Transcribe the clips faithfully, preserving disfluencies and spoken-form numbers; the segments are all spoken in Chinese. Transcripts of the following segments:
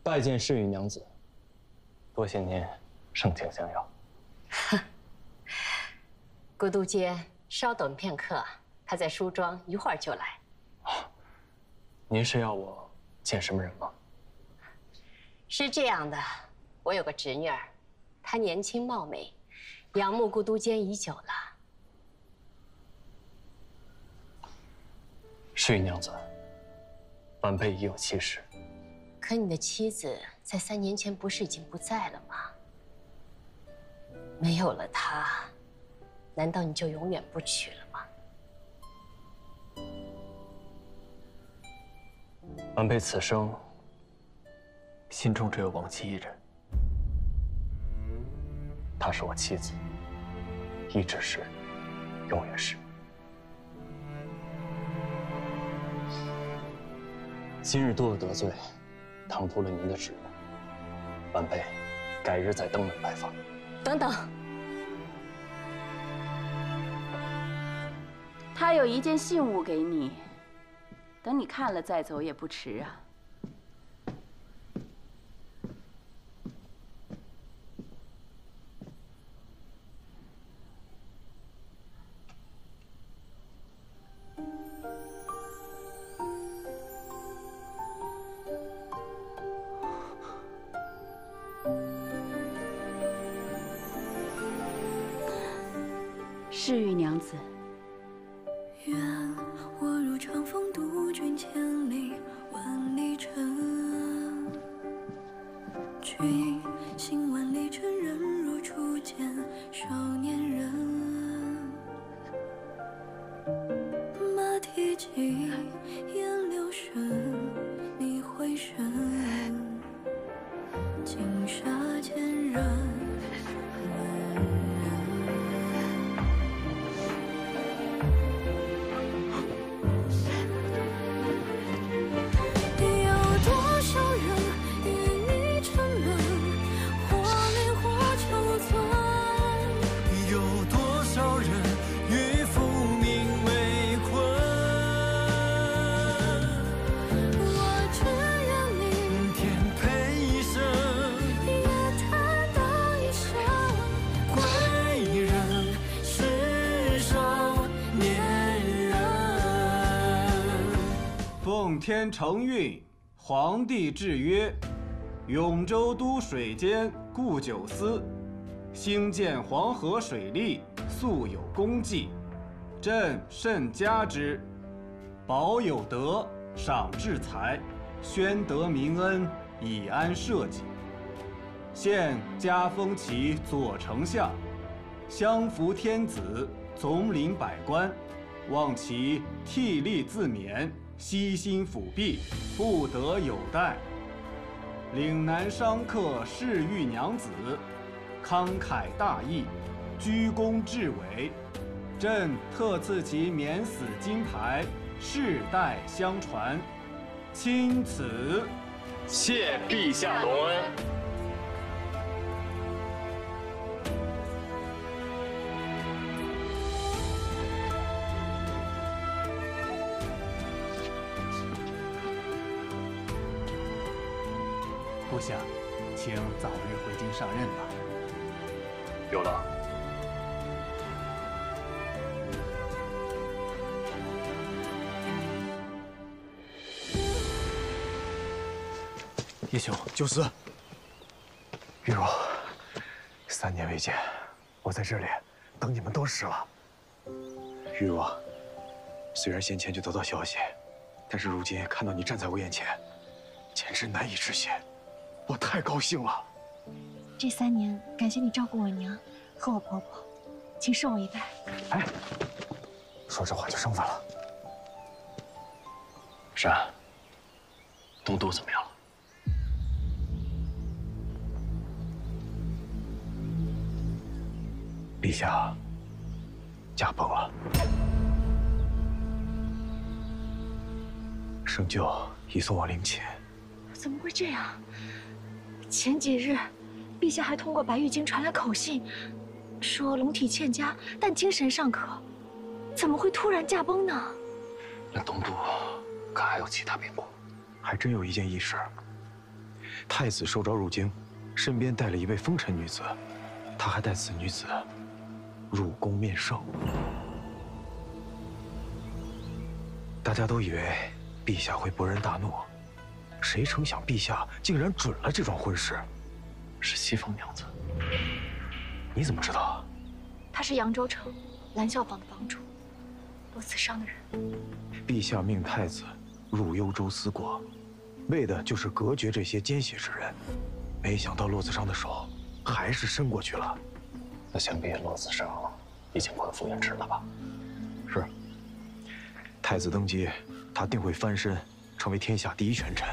拜见侍御娘子。多谢您盛情相邀。 孤都监，稍等片刻，他在梳妆，一会儿就来。 啊，您是要我见什么人吗？ 是这样的，我有个侄女儿，她年轻貌美，仰慕孤都监已久了。 侍御娘子，晚辈已有妻室。 可你的妻子在三年前不是已经不在了吗？没有了她，难道你就永远不娶了吗？ 晚辈此生心中只有亡妻一人，她是我妻子，一直是，永远是。今日多有得罪，唐突了您的旨意，晚辈改日再登门拜访。 等等， 他有一件信物给你，等你看了再走也不迟啊。侍御娘子， 愿我如长风渡君千里万里尘，君行万里尘，人如初见少年人。马蹄疾，烟流深，你回身，金沙千人。 天承运，皇帝制曰：永州都水监顾九司，兴建黄河水利，素有功绩，朕甚嘉之。保有德，赏治财，宣德明恩，以安社稷。现加封其左丞相，相服天子，总领百官，望其替力自勉，悉心辅弼，不得有怠。岭南商客侍御娘子，慷慨大义，居功至伟。朕特赐其免死金牌，世代相传。钦此。 谢陛下隆恩。 部下，请早日回京上任吧。 有了。 叶兄，九思，玉茹，三年未见，我在这里等你们都死了。玉茹，虽然先前就得到消息，但是如今看到你站在我眼前，简直难以置信。 我太高兴了！ 这三年，感谢你照顾我娘和我婆婆，请受我一拜。 哎，说这话就生分了。 珊，东都怎么样了？ 陛下驾崩了，圣柩已送往陵寝。 怎么会这样？ 前几日，陛下还通过白玉京传来口信，说龙体欠佳，但精神尚可。怎么会突然驾崩呢？ 那东都可还有其他变故？ 还真有一件异事。 太子受诏入京，身边带了一位风尘女子，他还带此女子入宫面圣。大家都以为陛下会勃然大怒，谁成想陛下竟然准了这桩婚事。 是西风娘子。 你怎么知道？ 他是扬州城蓝孝坊的房主，落子上的人。 陛下命太子入幽州思国，为的就是隔绝这些奸邪之人。没想到落子上的手还是伸过去了。 那想必落子上已经官复原职了吧？ 是。太子登基，他定会翻身，成为天下第一权臣。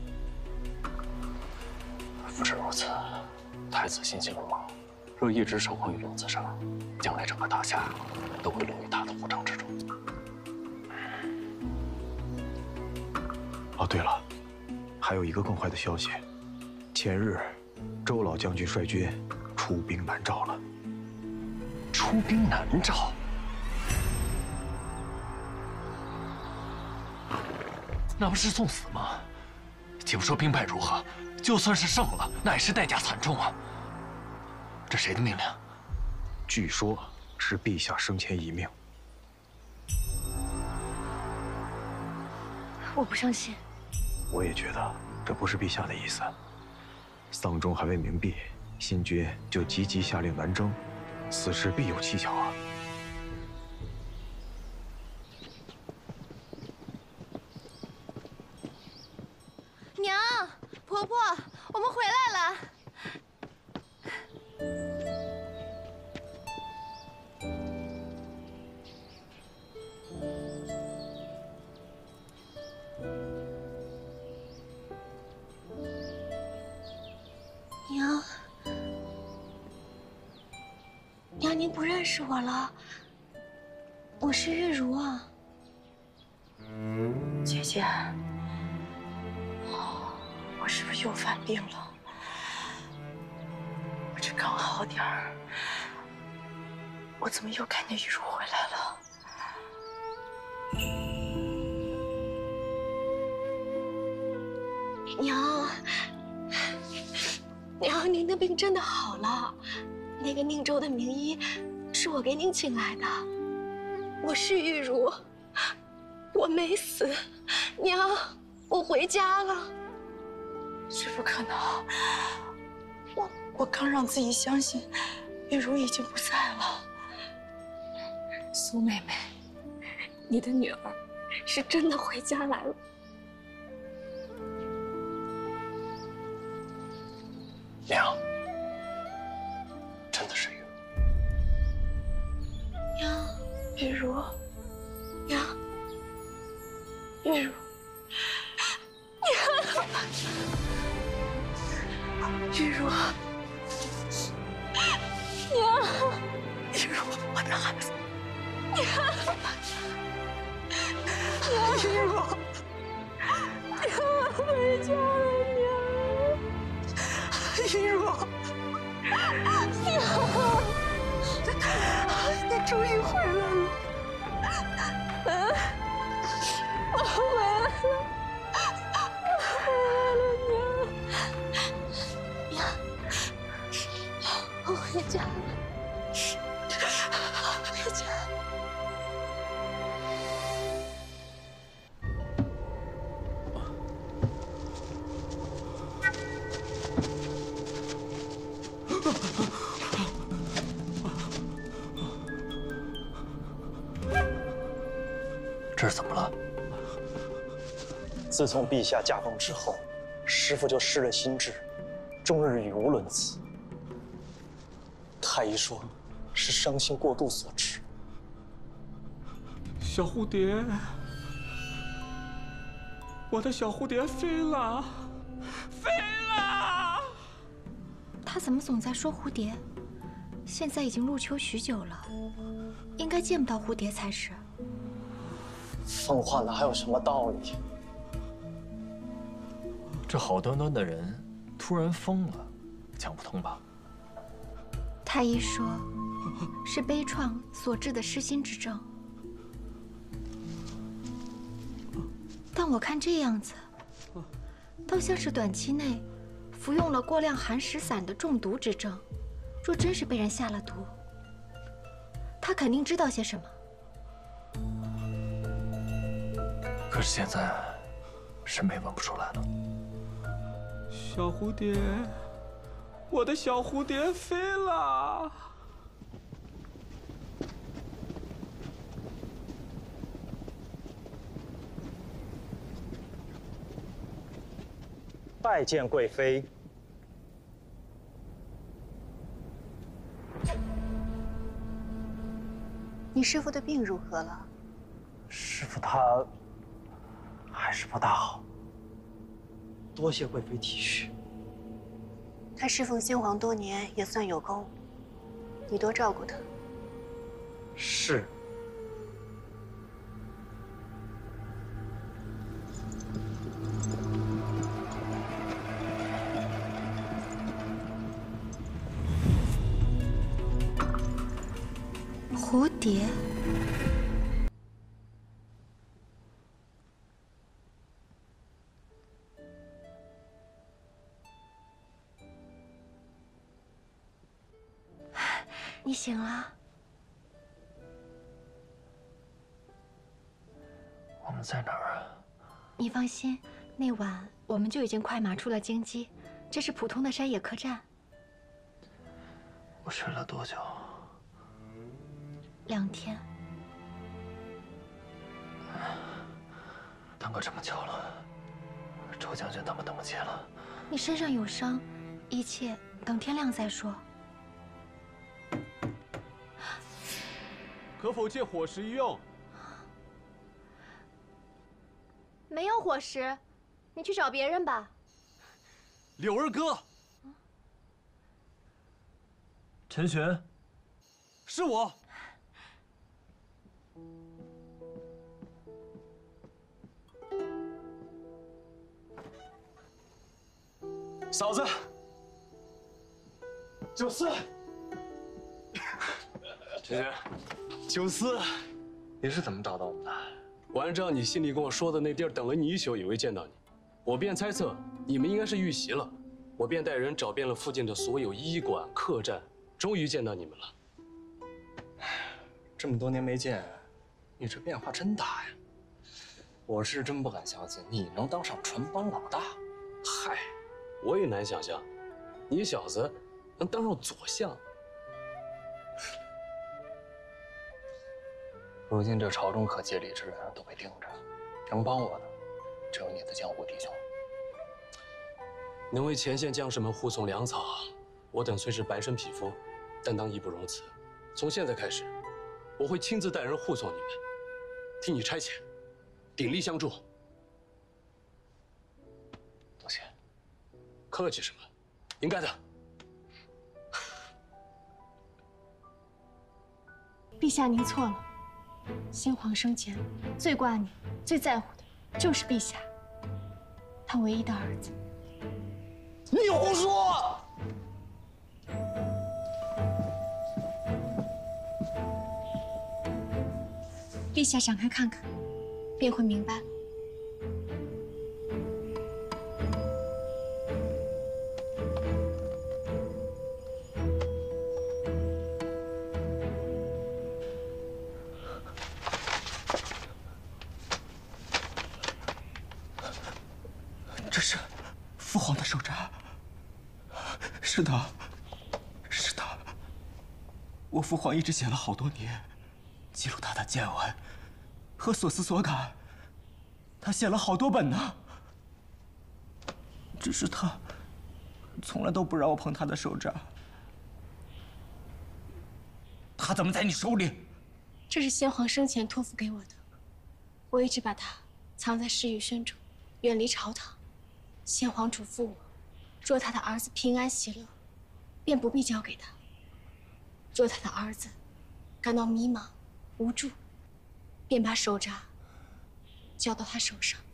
不止如此，太子心性鲁莽，若一直受困于落子上，将来整个大夏都会落于他的护掌之中。 哦，对了，还有一个更坏的消息，前日，周老将军率军出兵南诏了。 出兵南诏？那不是送死吗？且不说兵败如何，就算是胜了，那也是代价惨重啊。这谁的命令？ 据说是陛下生前遗命。 我不相信。 我也觉得这不是陛下的意思。丧钟还未鸣毕，新君就急急下令南征，此事必有蹊跷啊！ 娘，婆婆，我们回来了。娘，娘，您不认识我了？我是玉茹啊。 姐姐，我是不是又犯病了？我这刚好点儿，我怎么又看见玉茹回来了？ 娘，娘，您的病真的好了。那个宁州的名医是我给您请来的。我是玉茹，我没死。娘，我回家了。 这不可能！我我刚让自己相信玉茹已经不在了。 苏妹妹，你的女儿是真的回家来了。 娘，真的是玉茹。 娘，玉茹，娘，玉茹，娘，玉茹，娘， 玉茹，我的孩子， 娘， 娘，玉茹， 娘，回家了，娘。 玉茹， 娘， 你终于回来了。 嗯，我回来了，我回来了，娘。娘，我回家了，回家了。 这是怎么了？ 自从陛下驾崩之后，师父就失了心智，终日语无伦次。太医说，是伤心过度所致。 小蝴蝶，我的小蝴蝶飞了，飞了！ 他怎么总在说蝴蝶？现在已经入秋许久了，应该见不到蝴蝶才是。 疯话哪还有什么道理？ 这好端端的人突然疯了，讲不通吧？ 太医说，是悲怆所致的失心之症。但我看这样子，倒像是短期内服用了过量寒食散的中毒之症。若真是被人下了毒，他肯定知道些什么。 可是现在，是没闻不出来了。 小蝴蝶，我的小蝴蝶飞了。 拜见贵妃。 你师父的病如何了？ 师父他还是不大好，多谢贵妃体恤。 他侍奉先皇多年，也算有功，你多照顾他。 是。 蝴蝶，你醒了。 我们在哪儿啊？ 你放心，那晚我们就已经快马出了京畿，这是普通的山野客栈。 我睡了多久？ 两天。 耽搁这么久了，周将军他们等不及了。 你身上有伤，一切等天亮再说。 可否借伙食一用？ 没有伙食，你去找别人吧。 柳儿哥， 陈玄， 是我。 嫂子，九思， 陈玄， 九思， 你是怎么找到我们的？我按照你心里跟我说的那地儿等了你一宿，以为见到你，我便猜测你们应该是遇袭了，我便带人找遍了附近的所有医馆、客栈，终于见到你们了。 这么多年没见，你这变化真大呀！我是真不敢相信你能当上船帮老大。 嗨，我也难想象，你小子能当上左相。 如今这朝中可借力之人都被盯着，能帮我的只有你的江湖弟兄。 能为前线将士们护送粮草，我等虽是白身匹夫，但当义不容辞。从现在开始，我会亲自带人护送你们，替你差遣，鼎力相助。 多谢。 客气什么？应该的。 陛下，您错了。先皇生前最挂念、最在乎的就是陛下，他唯一的儿子。 你胡说！ 陛下展开看看，便会明白。 这是父皇的手札。是的，是的。我父皇一直写了好多年，记录他的见闻和所思所感。他写了好多本呢。只是他从来都不让我碰他的手札。他怎么在你手里？ 这是先皇生前托付给我的，我一直把它藏在侍御轩中，远离朝堂。先皇嘱咐我，若他的儿子平安喜乐，便不必交给他；若他的儿子感到迷茫无助，便把手札交到他手上。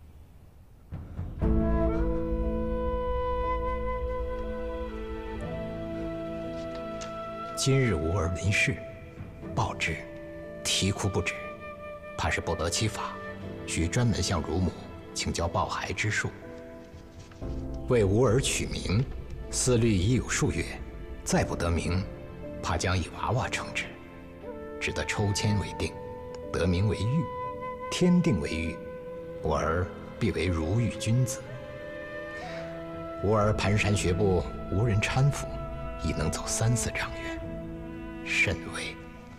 今日吾儿临世，报之，啼哭不止，怕是不得其法，需专门向乳母请教抱孩之术。 为吾儿取名，思虑已有数月，再不得名，怕将以娃娃称之，只得抽签为定，得名为玉。天定为玉，吾儿必为如玉君子。吾儿蹒跚学步，无人搀扶，已能走三四丈远，甚为。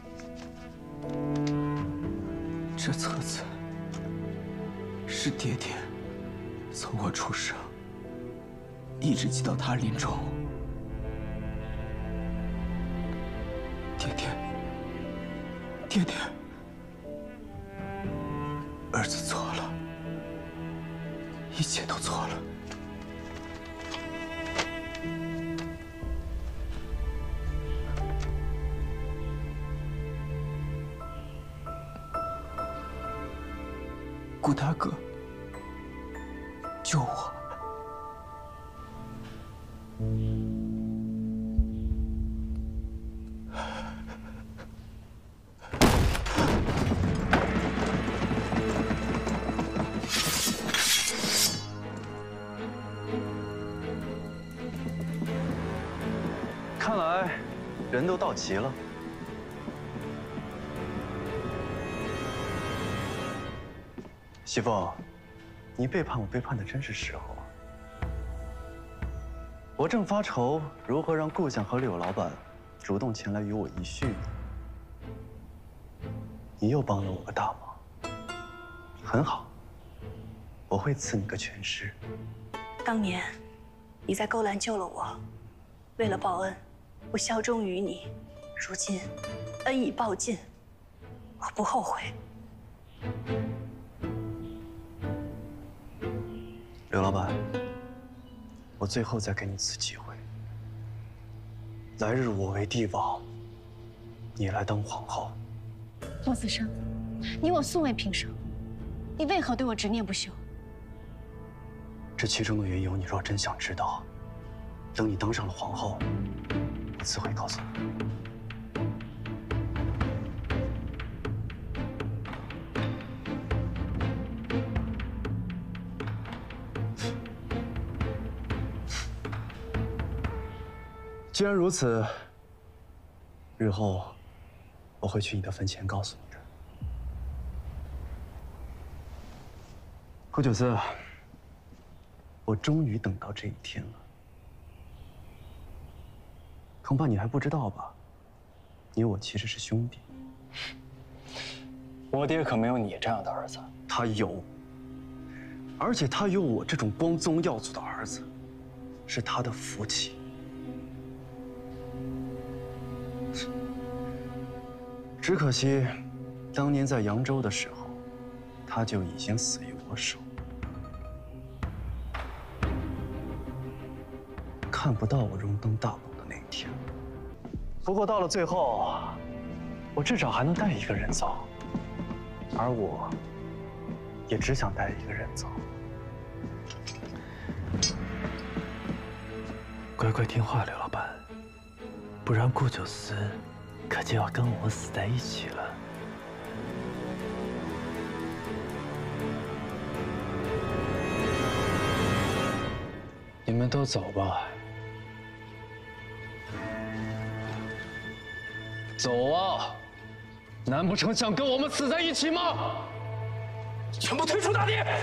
这册子是爹爹从我出生一直记到他临终。爹爹，爹爹，儿子错了，一切都错了。顾大哥，救我！ 看来人都到齐了。媳妇，你背叛我背叛的真是时候啊！我正发愁如何让顾相和柳老板主动前来与我一叙呢。你又帮了我个大忙，很好，我会赐你个全尸。 当年你在勾栏救了我，为了报恩，我效忠于你。如今恩已报尽，我不后悔。 刘老板，我最后再给你一次机会。来日我为帝王，你来当皇后。 罗子生，你我素未平生，你为何对我执念不休？ 这其中的缘由，你若真想知道，等你当上了皇后，我自会告诉你。既然如此，日后我会去你的坟前告诉你的。顾九思，我终于等到这一天了。恐怕你还不知道吧？你我其实是兄弟。 我爹可没有你这样的儿子。 他有，而且他有我这种光宗耀祖的儿子，是他的福气。只可惜，当年在扬州的时候，他就已经死于我手，看不到我荣登大龙的那一天。不过到了最后，我至少还能带一个人走，而我，也只想带一个人走。 乖乖听话，刘老板，不然顾九思可就要跟我死在一起了。 你们都走吧。走啊！难不成想跟我们死在一起吗？全部退出大殿！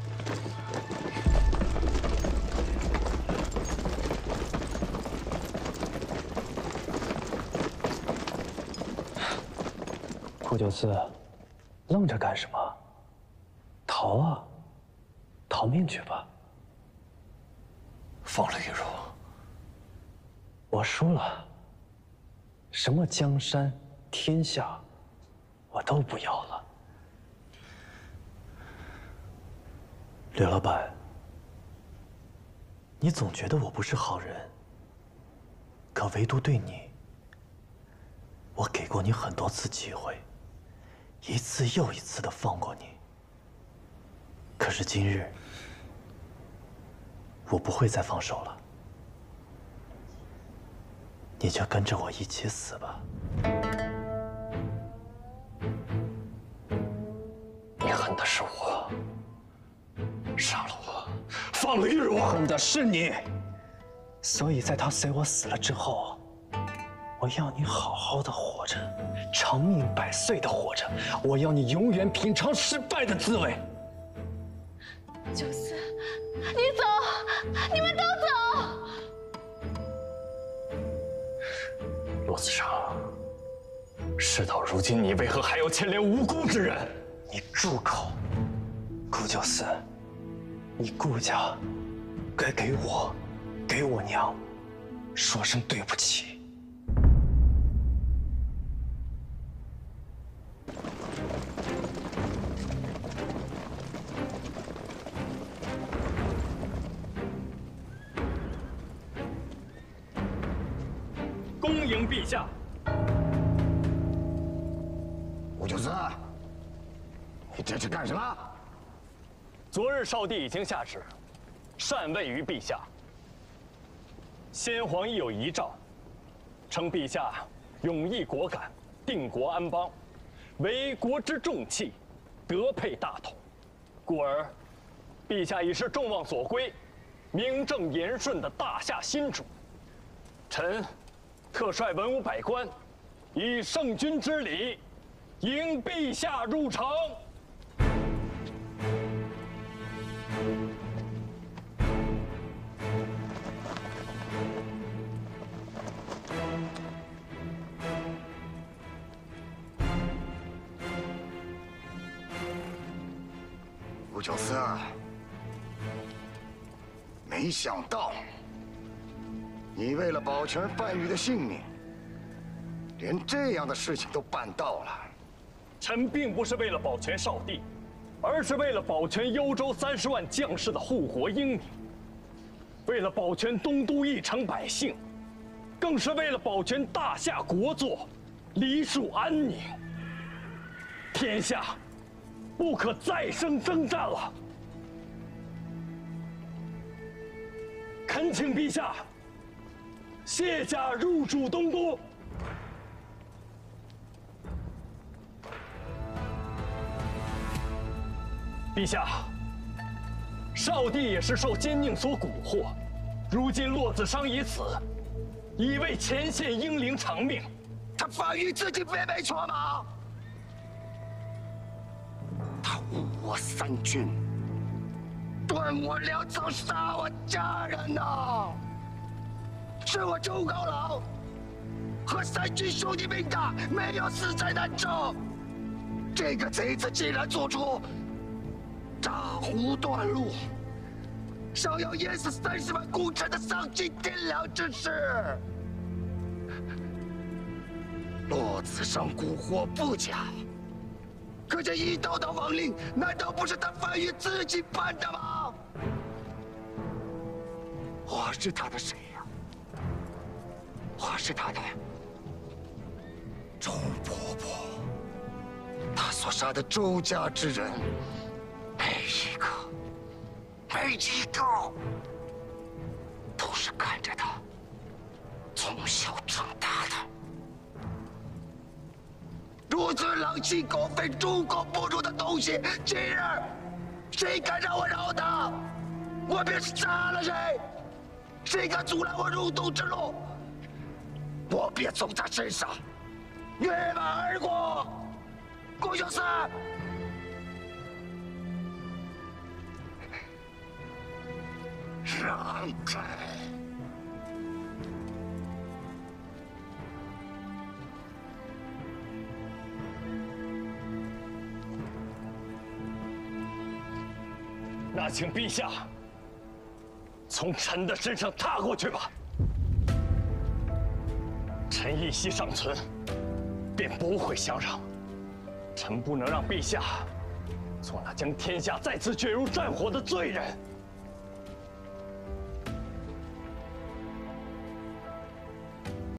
顾九思，愣着干什么？逃啊！逃命去吧！ 放了玉茹， 我输了。什么江山、天下，我都不要了。刘老板，你总觉得我不是好人，可唯独对你，我给过你很多次机会，一次又一次的放过你。可是今日，我不会再放手了。你就跟着我一起死吧。 你恨的是我，杀了我， 放了玉如， 恨的是你。所以在他随我死了之后，我要你好好的活着，长命百岁的活着。我要你永远品尝失败的滋味。 九思，你走，你们都走。 骆子生，事到如今，你为何还要牵连无辜之人？ 你住口！顾九思，你顾家该给我，给我娘说声对不起。 恭迎陛下。 吴九思，你这是干什么？ 昨日少帝已经下旨，禅位于陛下。先皇亦有遗诏，称陛下勇毅果敢，定国安邦，为国之重器，德配大统，故而，陛下已是众望所归、名正言顺的大夏新主。臣特率文武百官，以圣君之礼，迎陛下入城。 吴九思，没想到你为了保全范玉的性命，连这样的事情都办到了。 臣并不是为了保全少帝，而是为了保全幽州三十万将士的护国英名，为了保全东都一城百姓，更是为了保全大夏国祚，黎庶安宁。天下不可再生征战了。恳请陛下卸甲入主东都。陛下，少帝也是受奸佞所蛊惑，如今骆子商已死，已为前线英灵偿命。 他范玉自己不也没错吗？他误我三军，断我粮草，杀我家人呐！是我周高老和三军兄弟命大，没有死在南州。这个贼子竟然做出炸湖断路，想要淹死三十万功臣的丧尽天良之事。骆子商蛊惑不假，可这一道道亡令，难道不是他范玉自己办的吗？我是他的谁呀？我是他的周婆婆。他所杀的周家之人，每一个，每一个，都是看着他从小长大的。如此狼心狗肺、猪狗不如的东西，今日谁敢让我饶他？我便杀了谁！谁敢阻拦我入东之路，我便从他身上跃马而过。顾九思，让开！ 那请陛下从臣的身上踏过去吧。臣一息尚存，便不会相让。臣不能让陛下做那将天下再次卷入战火的罪人。